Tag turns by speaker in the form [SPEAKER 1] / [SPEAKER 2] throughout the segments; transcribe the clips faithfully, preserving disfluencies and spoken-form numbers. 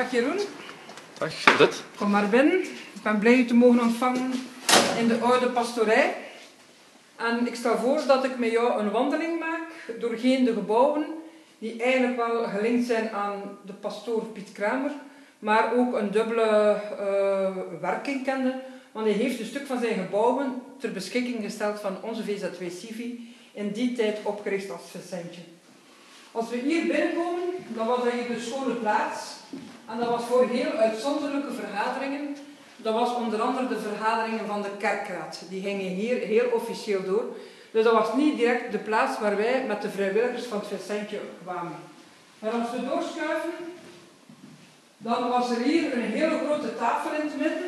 [SPEAKER 1] Dag Jeroen.
[SPEAKER 2] Dag Judith.
[SPEAKER 1] Kom maar binnen. Ik ben blij u te mogen ontvangen in de oude pastorij. En ik stel voor dat ik met jou een wandeling maak doorheen de gebouwen die eigenlijk wel gelinkt zijn aan de pastoor Piet Kramer, maar ook een dubbele uh, werking kende, want hij heeft een stuk van zijn gebouwen ter beschikking gesteld van onze V Z W Civi, in die tijd opgericht als Vicentje. Als we hier binnenkomen, dan was dat hier de schone plaats. En dat was voor heel uitzonderlijke vergaderingen. Dat was onder andere de vergaderingen van de kerkraad. Die gingen hier heel officieel door. Dus dat was niet direct de plaats waar wij met de vrijwilligers van het Vicentje kwamen. Maar als we doorschuiven, dan was er hier een hele grote tafel in het midden.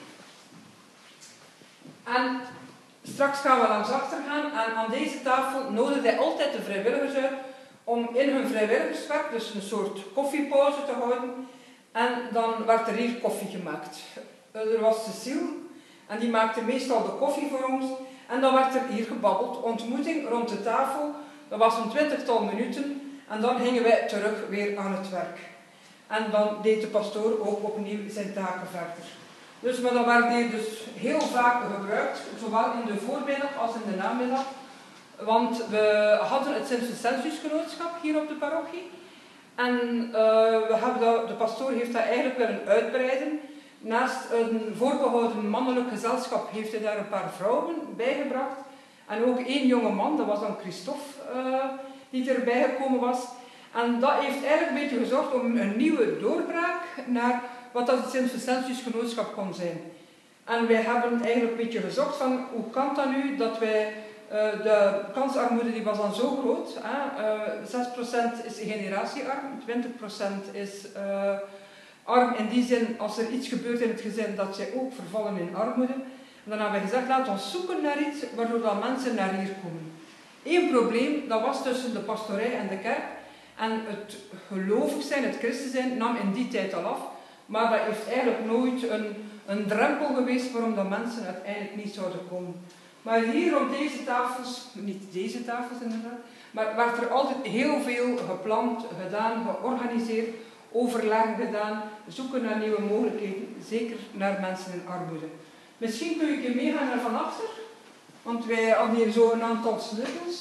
[SPEAKER 1] En straks gaan we langs achter gaan. En aan deze tafel nodigde hij altijd de vrijwilligers uit om in hun vrijwilligerswerk, dus een soort koffiepauze te houden. En dan werd er hier koffie gemaakt. Er was Cecile en die maakte meestal de koffie voor ons. En dan werd er hier gebabbeld, ontmoeting rond de tafel. Dat was een twintigtal minuten en dan gingen wij terug weer aan het werk. En dan deed de pastoor ook opnieuw zijn taken verder. Dus, maar dat werd hier dus heel vaak gebruikt, zowel in de voormiddag als in de namiddag. Want we hadden het Sint-Vincentiusgenootschap hier op de parochie. En uh, we hebben dat, de pastoor heeft dat eigenlijk willen uitbreiden. Naast een voorbehouden mannelijk gezelschap heeft hij daar een paar vrouwen bijgebracht. En ook één jonge man, dat was dan Christophe, uh, die erbij gekomen was. En dat heeft eigenlijk een beetje gezorgd om een nieuwe doorbraak naar wat dat het Sint-Vincentiusgenootschap kon zijn. En wij hebben eigenlijk een beetje gezocht van hoe kan dat nu dat wij... Uh, de kansarmoede die was dan zo groot. Hè? Uh, zes procent is generatiearm, twintig procent is uh, arm in die zin als er iets gebeurt in het gezin dat zij ook vervallen in armoede. En dan hebben we gezegd, laten we zoeken naar iets waardoor dat mensen naar hier komen. Eén probleem, dat was tussen de pastorij en de kerk. En het gelovig zijn, het christen zijn, nam in die tijd al af. Maar dat heeft eigenlijk nooit een, een drempel geweest waarom dat mensen uiteindelijk niet zouden komen. Maar hier rond deze tafels, niet deze tafels inderdaad, maar werd er altijd heel veel gepland, gedaan, georganiseerd, overleggen gedaan, zoeken naar nieuwe mogelijkheden, zeker naar mensen in armoede. Misschien kun ik je meegaan naar van achter, want wij hadden hier zo een aantal sleutels.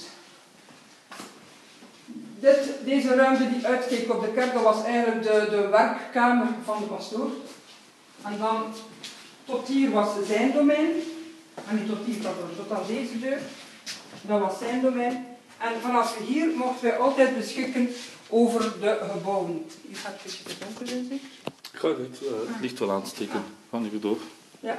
[SPEAKER 1] Dit, deze ruimte die uitkeek op de kerk, dat was eigenlijk de, de werkkamer van de pastoor. En dan tot hier was zijn domein. En niet tot hier, tot aan deze deur. Dat was zijn domein. En vanaf hier mochten wij altijd beschikken over de gebouwen. Hier gaat het een beetje te donker zijn, zeg.
[SPEAKER 2] Ik ga het uh, ah. licht wel aansteken. Ah. Gaan hier door. Ja.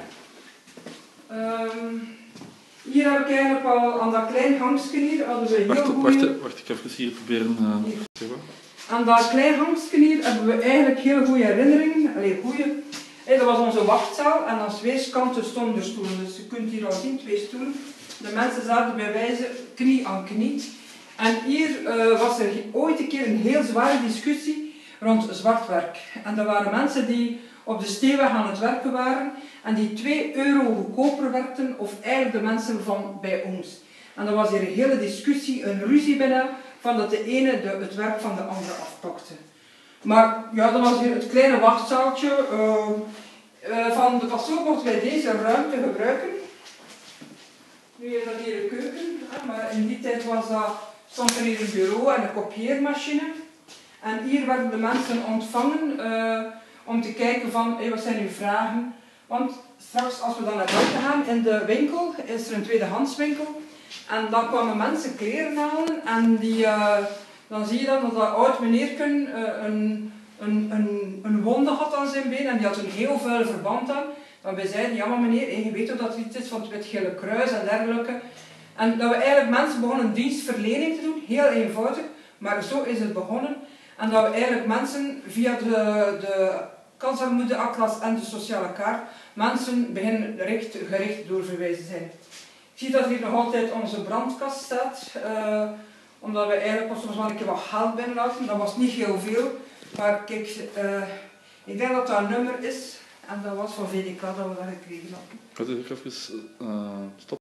[SPEAKER 1] Um, hier heb ik eigenlijk al aan dat klein hangstje hier. Hadden we heel
[SPEAKER 2] wacht,
[SPEAKER 1] goeie...
[SPEAKER 2] wacht, wacht, ik ga even hier proberen. Uh, hier.
[SPEAKER 1] Aan dat klein hangstje hier hebben we eigenlijk heel goede herinneringen. Allee, goede. Hey, dat was onze wachtzaal en aan weerskanten stonden er stoelen. Dus je kunt hier al zien, twee stoelen. De mensen zaten bij wijze knie aan knie. En hier uh, was er ooit een keer een heel zware discussie rond zwart werk. En er waren mensen die op de steenweg aan het werken waren en die twee euro goedkoper werkten of eigenlijk de mensen van bij ons. En er was hier een hele discussie, een ruzie bijna, van dat de ene de, het werk van de andere afpakte. Maar ja, dat was hier het kleine wachtzaaltje. Uh, uh, van de pastoor mochten wij deze ruimte gebruiken. Nu is dat hier een keuken, hè, maar in die tijd was dat, stond er hier een bureau en een kopieermachine. En hier werden de mensen ontvangen uh, om te kijken van, hey, wat zijn uw vragen? Want straks als we dan naar buiten gaan, in de winkel, is er een tweedehandswinkel. En dan kwamen mensen kleren halen en die... Uh, Dan zie je dan dat dat oud meneerken uh, een, een, een, een wonde had aan zijn been en die had een heel vuil verband aan. Dan wij zeiden, ja maar meneer, je weet toch dat er iets is van het Wit-Gele Kruis en dergelijke. En dat we eigenlijk mensen begonnen dienstverlening te doen, heel eenvoudig, maar zo is het begonnen. En dat we eigenlijk mensen via de, de kansarmoedeatlas en de sociale kaart, mensen beginnen gericht, gericht doorverwijzen zijn. Ik zie dat hier nog altijd onze brandkast staat. Uh, Omdat we eigenlijk pas soms wel een keer wat geld binnenlaten. Dat was niet heel veel. Maar kijk, uh, ik denk dat dat een nummer is. En dat was van V D K dat we dat gekregen hadden.
[SPEAKER 2] Gaat u even uh, stop.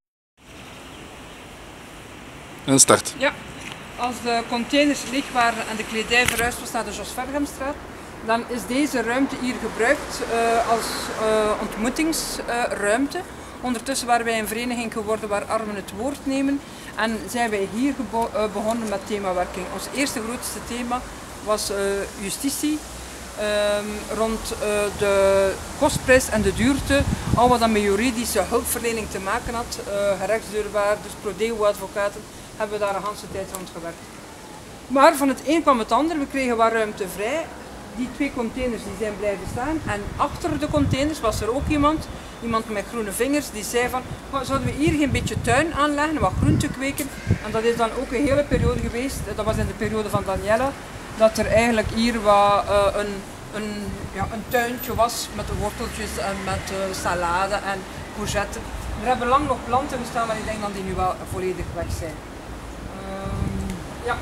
[SPEAKER 2] En start.
[SPEAKER 1] Ja. Als de containers leeg waren en de kledij verhuisd was naar de Jos Vergemstraat, dan is deze ruimte hier gebruikt uh, als uh, ontmoetingsruimte. Uh, Ondertussen waren wij een vereniging geworden waar armen het woord nemen en zijn wij hier uh, begonnen met themawerking. Ons eerste grootste thema was uh, justitie, um, rond uh, de kostprijs en de duurte, al wat dan met juridische hulpverlening te maken had, uh, gerechtsdeurwaarders, prodeo-advocaten, hebben we daar een hele tijd rond gewerkt. Maar van het een kwam het ander, we kregen wat ruimte vrij. Die twee containers die zijn blijven staan en achter de containers was er ook iemand, iemand met groene vingers, die zei van, zouden we hier geen beetje tuin aanleggen, wat groente kweken? En dat is dan ook een hele periode geweest, dat was in de periode van Daniela, dat er eigenlijk hier wat, uh, een, een, ja, een tuintje was met worteltjes en met uh, salade en courgetten. Er hebben lang nog planten gestaan, maar ik denk dat die nu wel volledig weg zijn. Um, ja.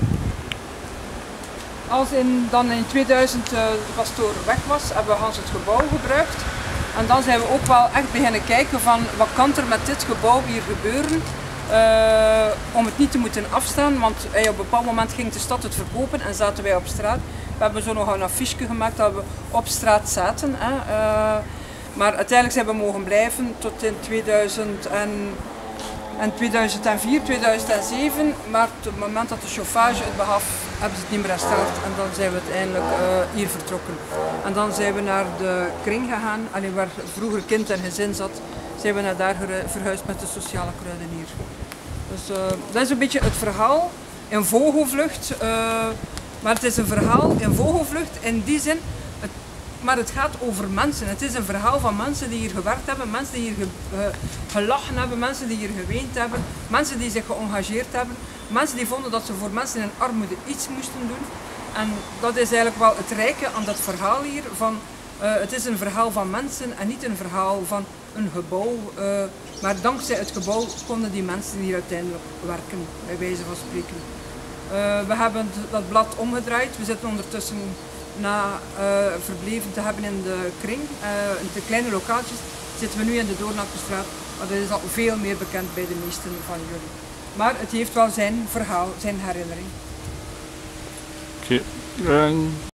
[SPEAKER 1] Als in, dan in tweeduizend uh, de pastoor weg was, hebben we Hans het gebouw gebruikt. En dan zijn we ook wel echt beginnen kijken van wat kan er met dit gebouw hier gebeuren. Uh, om het niet te moeten afstaan, want uh, op een bepaald moment ging de stad het verkopen en zaten wij op straat. We hebben zo nog een affiche gemaakt dat we op straat zaten. Hè. Uh, maar uiteindelijk zijn we mogen blijven tot in tweeduizend en En tweeduizend vier, tweeduizend zeven, maar op het moment dat de chauffage het begaf, hebben ze het niet meer hersteld en dan zijn we uiteindelijk uh, hier vertrokken. En dan zijn we naar de kring gegaan, alleen waar vroeger kind en gezin zat, zijn we naar daar verhuisd met de sociale kruidenier. Dus uh, dat is een beetje het verhaal in vogelvlucht, uh, maar het is een verhaal in vogelvlucht in die zin. Maar het gaat over mensen. Het is een verhaal van mensen die hier gewerkt hebben, mensen die hier ge, uh, gelachen hebben, mensen die hier geweend hebben, mensen die zich geëngageerd hebben, mensen die vonden dat ze voor mensen in armoede iets moesten doen. En dat is eigenlijk wel het rijke aan dat verhaal hier. Van, uh, het is een verhaal van mensen en niet een verhaal van een gebouw. Uh, maar dankzij het gebouw konden die mensen hier uiteindelijk werken, bij wijze van spreken. Uh, we hebben dat blad omgedraaid. We zitten ondertussen na uh, verbleven te hebben in de kring, uh, in de kleine lokaaltjes, zitten we nu in de Doornakkerstraat, maar dat is al veel meer bekend bij de meesten van jullie. Maar het heeft wel zijn verhaal, zijn herinnering.
[SPEAKER 2] Oké. Okay.